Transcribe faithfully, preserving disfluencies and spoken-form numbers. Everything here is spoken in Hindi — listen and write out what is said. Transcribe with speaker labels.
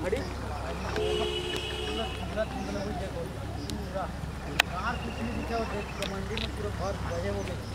Speaker 1: हड़ी
Speaker 2: पूरा पूरा पूरा पूरा कार कुछ नहीं दिखा और मंडी में पूरा घर गए हो गए।